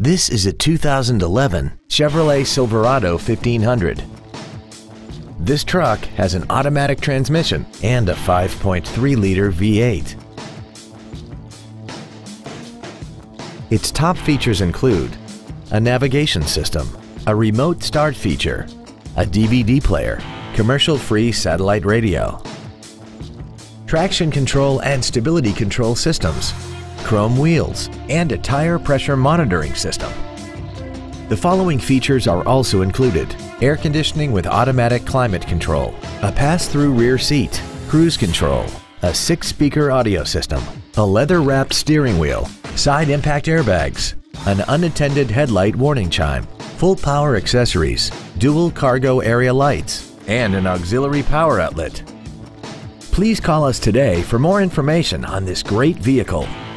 This is a 2011 Chevrolet Silverado 1500. This truck has an automatic transmission and a 5.3-liter V8. Its top features include a navigation system, a remote start feature, a DVD player, commercial-free satellite radio, traction control and stability control systems, chrome wheels, and a tire pressure monitoring system. The following features are also included: air conditioning with automatic climate control, a pass-through rear seat, cruise control, a 6-speaker audio system, a leather-wrapped steering wheel, side impact airbags, an unattended headlight warning chime, full power accessories, dual cargo area lights, and an auxiliary power outlet. Please call us today for more information on this great vehicle.